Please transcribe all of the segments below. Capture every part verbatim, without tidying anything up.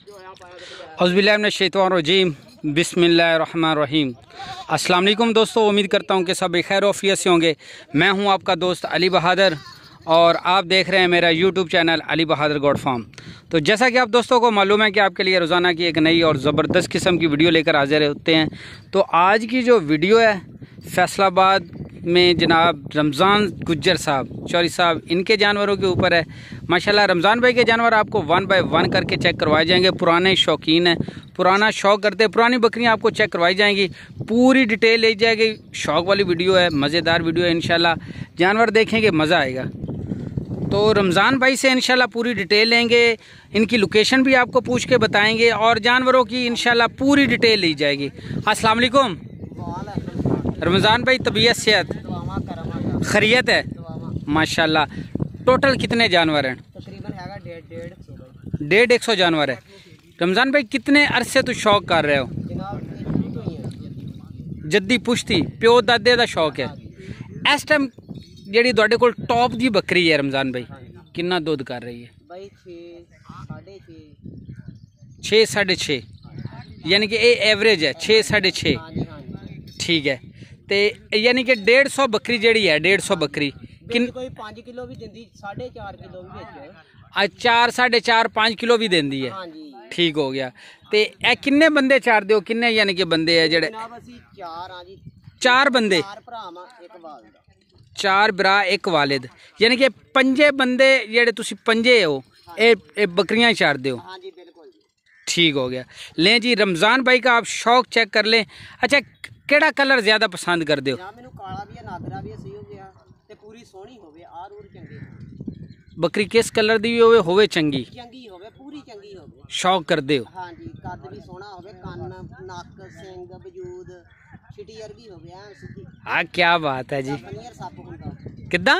औज़ुबिल्लाहिमिनश्शैतानिर्रजीम बिस्मिल्लाहिर्रहमानिर्रहीम। अस्सलाम वालेकुम दोस्तों, उम्मीद करता हूँ कि सब खैर वफ़ियत से होंगे। मैं हूँ आपका दोस्त अली बहादुर और आप देख रहे हैं मेरा YouTube channel Ali Bahadur Goat Farm. तो जैसा कि आप दोस्तों को मालूम है कि आपके लिए रोज़ाना की एक नई और ज़बरदस्त किस्म की वीडियो लेकर हाजिर होते हैं। तो आज की जो वीडियो है फैसलाबाद में जनाब रमज़ान गुज्जर साहब चौरी साहब इनके जानवरों के ऊपर है। माशाल्लाह रमज़ान भाई के जानवर आपको वन बाय वन करके चेक करवाए जाएंगे। पुराने शौकीन हैं, पुराना शौक़ करते हैं, पुरानी बकरियां आपको चेक करवाई जाएंगी, पूरी डिटेल ले जाएगी। शौक़ वाली वीडियो है, मज़ेदार वीडियो है। इंशाल्लाह जानवर देखेंगे मज़ा आएगा। तो रमज़ान भाई से इंशाल्लाह पूरी डिटेल लेंगे, इनकी लोकेशन भी आपको पूछ के बताएंगे और जानवरों की इंशाल्लाह पूरी डिटेल ली जाएगी। अस्सलाम वालेकुम रमज़ान भाई, तबीयत सेहत खैरियत है माशाल्लाह। टोटल कितने जानवर हैं? तकरीबन डेढ़ एक सौ जानवर है। रमज़ान भाई कितने अरसे तो शौक कर रहे हो? जद्दी पुश्ती प्यो दादे का शौक है। इस टाइम जी तुहाडे कोल टॉप की बकरी है रमज़ान भाई, कितना दुध कर रही है? छे साढ़े छे, यानी कि ये एवरेज है छे साढ़े छे। ठीक है, तो यानी कि डेढ़ सौ बकरी जी है, डेढ़ सौ बकरी किन कोई पाँच किलो भी देंदी, साढ़े चार किलो भी चार साढ़े चार पाँच किलो भी देंदी है। ठीक हो गया। तो ए किन्ने बंदे चार दो, किन्ने यानी कि बंदे है जेड़े? चार बंदे, चार भरा एक वालिद, यानी कि पंजे बंदे जेड़े तुसी पंजे हो ए, ए बकरियां चार दो। ठीक हो गया। लें जी रमज़ान भाई का आप शौक चेक कर लें। अच्छा केड़ा कलर ज्यादा पसंद कर दो? बकरी किस कलर दी होवे होवे चंगी शौक कर दो? हाँ क्या बात है जी, किदा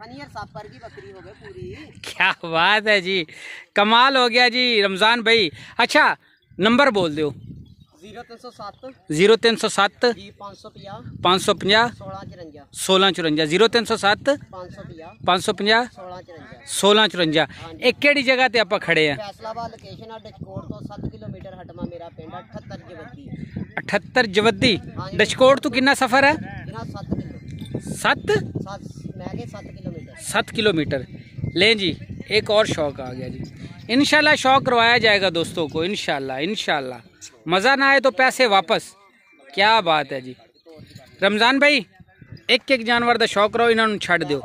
क्या बात है जी, कमाल हो गया जी रमज़ान भाई। अच्छा नंबर बोल दो। जीरो तीन सौ सत्त पाँच सौ पंजाह सोलह चुरंजा जीरो तीन सौ सत्त पाँच सौ पंजाह सोलह चुरंजा। एक केड़ी जगह ते आप खड़े हैं? अठहत्तर जवद्दी डचकोट तो कितना सफर है? सत्त सात किलोमीटर। लें जी एक और शौक आ गया जी, इंशाल्लाह शौक करवाया जाएगा दोस्तों को इंशाल्लाह। इंशाल्लाह मज़ा ना आए तो पैसे वापस। क्या बात है जी रमज़ान भाई, एक एक जानवर का शौक करो, इन्होंने छड़ दो।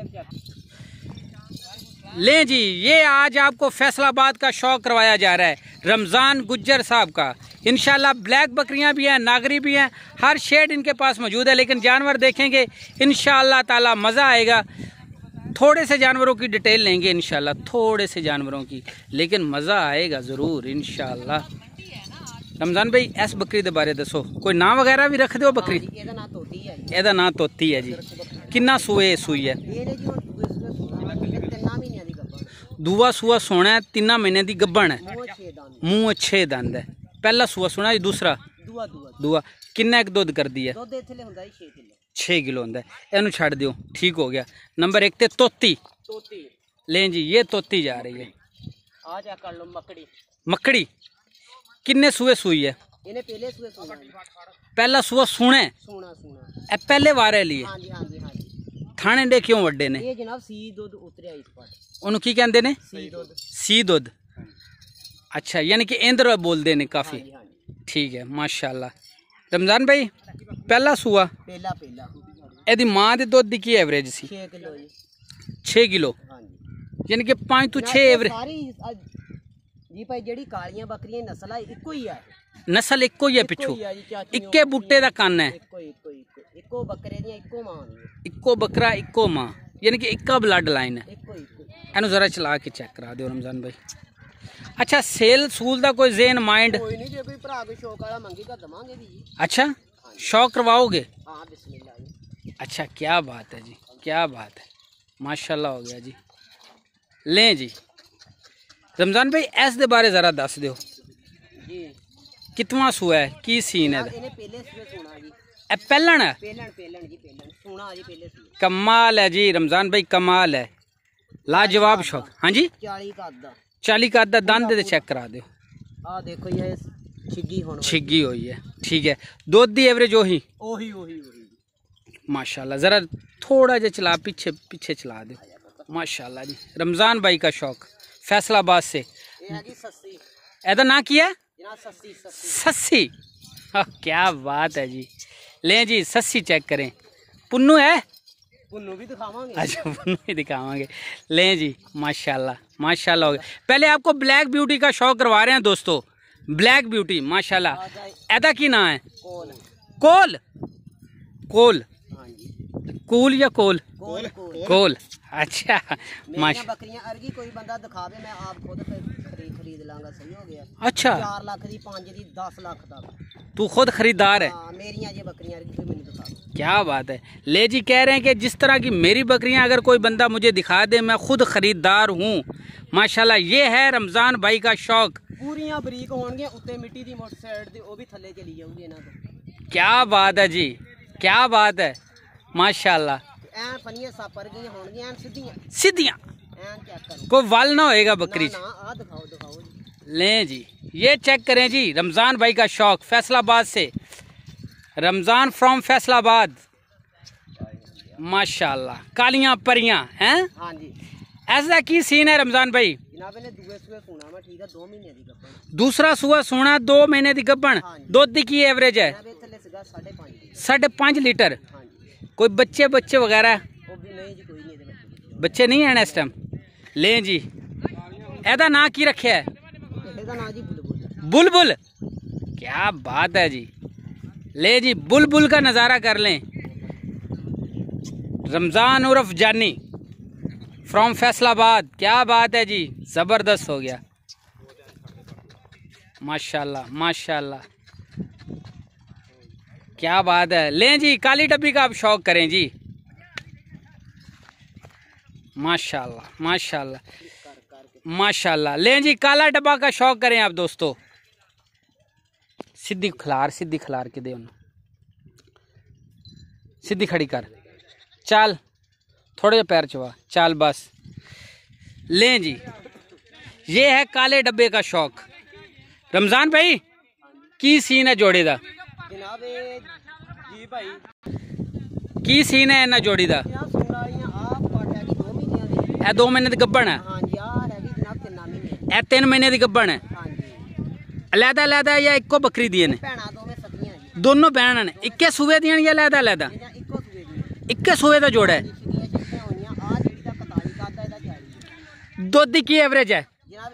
लें जी ये आज आपको फैसलाबाद का शौक करवाया जा रहा है रमज़ान गुज्जर साहब का। इंशाल्लाह ब्लैक बकरियां भी हैं, नागरी भी हैं, हर शेड इनके पास मौजूद है। लेकिन जानवर देखेंगे इंशाल्लाह ताला मज़ा आएगा। थोड़े से जानवरों की डिटेल लेंगे इंशाल्लाह, थोड़े से जानवरों की, लेकिन मज़ा आएगा ज़रूर इंशाल्लाह। रमज़ान भाई इस बकरी के बारे दसो, कोई नाम वगैरह भी रख दो बकरी? एदा नाम तोती है जी। किन्ना सूए सूई है? दूआ सूआ सोना है, तीन महीने की गब्बन है, मुँह छे दंद है। पहला सूआ सोना जी, दूसरा दूआ। किन्ना एक दुध कर दी है? छे किलो होंगे। इनू छड़ दियो। ठीक हो गया। नंबर एक ते तोती। लें जी ये तोती जा रही है। मकड़ी मकड़ी किन्ने सूए सूई है? पहला सूआ सुने पहले वारे लिए थाने दे क्यों वड्डे ने? उन्होंने की कहते ने? सी दुध। अच्छा यानी कि इंद्र बोलते ने काफी। ठीक है माशाल्लाह। रमज़ान भाई पहला सूआ एदी मां दे दुध की एवरेज सी? छे किलो, यानी कि पाँच तो छे एवरेज। नस्ल इको ही है, पिछू इक्के बूटे का कन्न है, इको बकरा इको मां, यानी कि इक्का ब्लड लाइन है। इनू जरा चला के चेक करा दो रमज़ान भाई। अच्छा सेल सूल का कोई ज़ेन माइंड? अच्छा शौक करवाओगे? अच्छा क्या बात है जी, क्या बात है, माशाल्लाह हो गया जी। लें जी रमज़ान भाई इस दे बारे जरा दस दो, कितवा सूआ है, की सीन है? पहलन है, कमाल है जी रमज़ान भाई, कमाल है, लाजवाब शौक। हाँ जी चाली का अद्धा दंद चेक करा दो। आ देखो ये छिग्गी होने छिग्गी हुई है। ठीक है, दूध दी एवरेज वही ओही ओही ओही माशाल्लाह। ज़रा थोड़ा जा चला पीछे पीछे चला दो। माशाल्लाह जी, रमज़ान भाई का शौक फैसलाबाद से। एदा ना किया सस्सी। हाँ, क्या बात है जी। लें जी सस्सी चेक करें। पुन्नू है, पुन्नू भी दिखावांगे। अच्छा पुन्नू भी दिखावांगे। लें जी माशाल्लाह माशाल्लाह हो गया। पहले आपको ब्लैक ब्यूटी का शौक करवा रहे हैं दोस्तों। ब्लैक ब्यूटी माशाल्लाह। एदा की ना है कोल कोल कोल कूल या कोल कोल कोल कोल। अच्छा माशा बकरियां अर्गी कोई बंदा दिखावे मैं आप खुद खरीद खरीद लांगा। सही हो गया। अच्छा चार लाख दी पांच दी दस लाख तक तू खुद खरीदार है। हां मेरियां ये बकरियां अर्गी कोई मैंने दिखावे। क्या बात है। ले जी कह रहे हैं कि जिस तरह की मेरी बकरियां अगर कोई बंदा मुझे दिखा दे मैं खुद खरीदार हूँ। माशाल्लाह ये है रमज़ान भाई का शौक। पूरियां बरीक होंगे उत्ते मिट्टी दी मोटर साइड दी ओ भी थल्ले चली जाऊगी इना तो। क्या बात है जी, क्या बात है माशाल्लाह। ऐ फनियां सापर गई होंगी ऐन सीधियां सीधियां ऐन चेक करो कोई वाल ना होएगा बकरी। ना आ दिखाओ दिखाओ जी। लें जी ये चेक करें जी, रमज़ान भाई का शौक फैसलाबाद से। रमज़ान फ्रॉम फैसलाबाद माशाल्लाह। कालियां परियां हैं। हां जी ऐसा की सीन है रमज़ान भाई। जनाब ने दूसरे सुए सुना मैं ठीक है दो महीने दी गब्बन। दूसरा सुआ सोना दो महीने दी गब्बन। दुध की एवरेज है साढ़े पाँच लीटर। कोई बच्चे बच्चे वगैरह बच्चे नहीं हैं इस टाइम। लें जी एदा ना की रखे है बुलबुल। क्या बात है जी। ले जी बुलबुल का नज़ारा कर लें। रमज़ान उर्फ जानी फ्रॉम फैसलाबाद। क्या बात है जी, ज़बरदस्त हो गया माशाल्लाह माशाल्लाह। क्या बात है। लें जी काली डब्बी का आप शौक करें जी। माशाल्लाह माशाल्लाह माशाल्लाह। लें जी काला डब्बा का शौक करें आप दोस्तों। सीधी खिलार सीधी खिलार के दे उन्हें, सीधी खड़ी कर चाल, थोड़े पैर चवा चाल बस। लें जी ये है काले डब्बे का शौक। रमज़ान भाई की सीन है जोड़े दा जनाब जी भाई की सीन है इन्ना जोड़ी दा। ए दो महीने दी गब्बन है। ए तीन महीने दी गब्बन है। अलहदा अलहदा या इको बकरी दिए ने? दोनों भैन ने इक्के सूबे दियां या अलहदा अलहदा? इक्के सूबे दा जोड़ा है। दुध की एवरेज है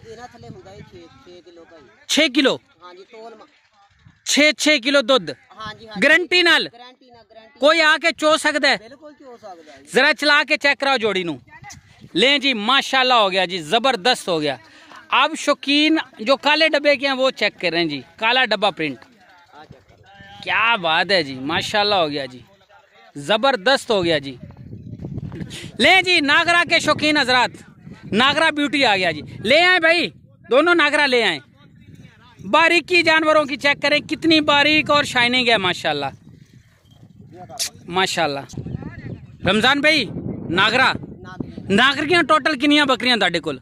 छे किलो छे छे किलो दुध गारंटी नाल कोई आके चो सकता है। जरा चला के चेक कराओ जोड़ी नू। लें जी माशाल्लाह हो गया जी, जबरदस्त हो गया। अब शौकीन जो काले डब्बे के हैं वो चेक कर रहे हैं जी। काला डब्बा प्रिंट क्या बात है जी, माशाल्लाह हो गया जी, जबरदस्त हो गया जी। लें जी नागरा के शौकीन हजरात, नागरा ब्यूटी आ गया जी। ले आए भाई, दोनों नागरा ले आए। बारीकी जानवरों की चेक करें कितनी बारीक और शाइनिंग है माशाल्लाह माशाल्लाह। रमज़ान भाई नागरा नागरियां टोटल किनियां बकरियां तुहाडे कोल?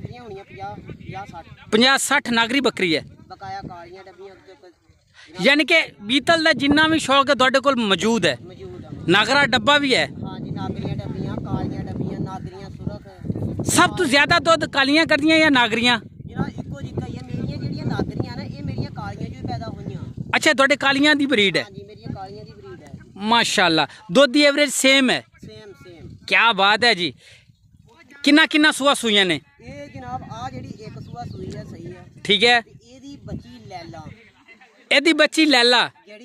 पचास साठ नागरी बकरी है। यानी कि बीतल का जिन्ना भी शौक है तुहाडे कोल मौजूद है। नागरा डब्बा भी है। सब तो ज्यादा दुध कालियां करदियां या नागरियां? अच्छा तुहाडे कालियां दी ब्रीड है माशाल्लाह। दुध दी एवरेज सेम है? क्या बात है जी। किन्ना किन्ना सुआ सुइयां ने? ठीक है एदी बच्ची लैला।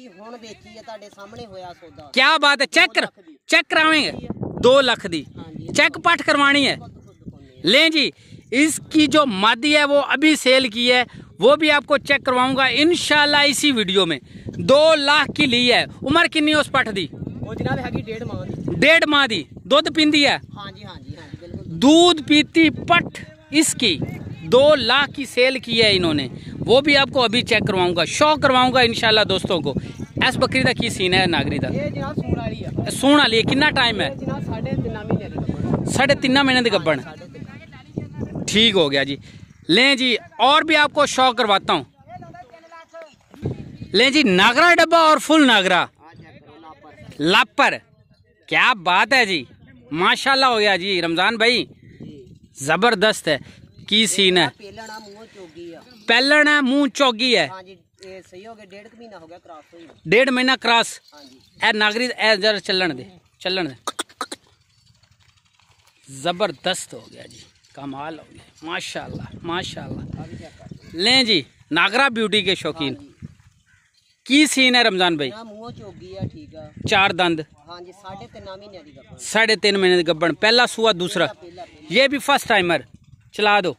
क्या बात है। चेक कर चेक करावेंगे दो लाख दी चेक पट करवानी है। लें जी इसकी जो मादी है वो अभी सेल की है, वो भी आपको चेक करवाऊंगा इंशाल्लाह इसी वीडियो में। दो लाख की ली है। उम्र कितनी उस पट दी? वो जनाब हैगी डेढ़ माह दी। डेढ़ माह दी। दूध पींदी है? हाँ जी हाँ जी हाँ जी बिल्कुल। दूध पीती पट इसकी दो लाख की सेल की है इन्होंने, वो भी आपको अभी चेक करवाऊंगा, शो करवाऊंगा इंशाल्लाह दोस्तों को। एस बकरी का की सीन है नागरी का? ये जनाब सूण वाली है। सूण वाली है। कितना टाइम है? साढ़े तीन महीने दी। साढ़े तीन महीने दी गब्बन। ठीक हो गया जी। लें जी, और भी आपको शौक करवाता हूँ। लें जी, नागरा डब्बा और फुल नागरा लापर, क्या बात है जी, माशाल्लाह हो गया जी। रमजान भाई जबरदस्त है, की सीन है। पहलन है, मुंह चौगी है। डेढ़ महीना क्रॉस ए नागरी ए जरा चलन दे, चलन दे। जबरदस्त हो गया जी, कमाल हो गया, माशाल्लाह माशाल्लाह। लें जी, नागरा ब्यूटी के शौकीन, की सीन है रमजान भाई? चार दंद, साढ़े तीन महीने गब्बन, पहला सुआ दूसरा, ये भी फर्स्ट टाइमर। चला दो,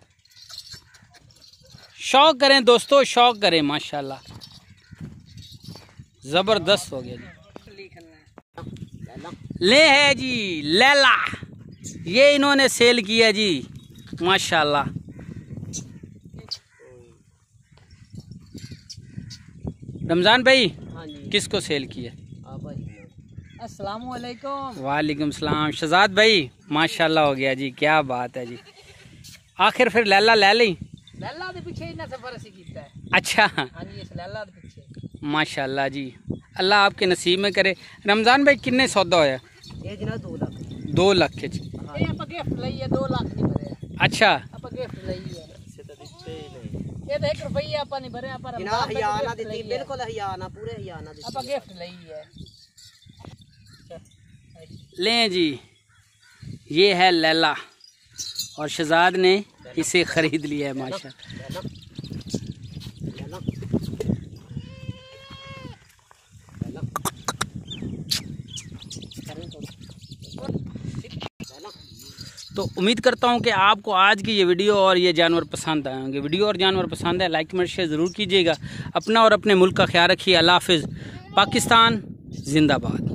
शौक करें दोस्तों, शौक करें, माशाल्लाह जबरदस्त हो गया जी। ले है जी लैला, ये इन्होंने सेल किया जी, माशाल्लाह। रमजान भाई किसको सेल किया? अस्सलाम वालेकुम। वालेकुम सलाम। शहजाद भाई माशाल्लाह हो गया जी, क्या बात है जी। आखिर फिर लैला ले ली? लैला दे पीछे इतना सफर असी कीता है। अच्छा, हां जी, इस लैला दे पीछे माशाल्लाह जी, अल्लाह आपके नसीब में करे। रमजान भाई किन्ने सौदा होया? ये जना दो लाख दो लाख च। ये आप गिफ्ट लई है, दो लाख नहीं भरे। अच्छा, आप गिफ्ट लई है, से तो दिते ही नहीं। ये तो एक रुपया आप नहीं भरे, आप जना हयाना दी, बिल्कुल हयाना, पूरे हयाना दी। आप गिफ्ट लई है। लें जी, ये है लैला और शहजाद ने इसे खरीद लिया है, माशाल्लाह। तो उम्मीद करता हूँ कि आपको आज की ये वीडियो और ये जानवर पसंद आए होंगे। वीडियो और जानवर पसंद है, लाइक कमेंट शेयर ज़रूर कीजिएगा। अपना और अपने मुल्क का ख्याल रखिए। अल्लाह हाफिज़। पाकिस्तान जिंदाबाद।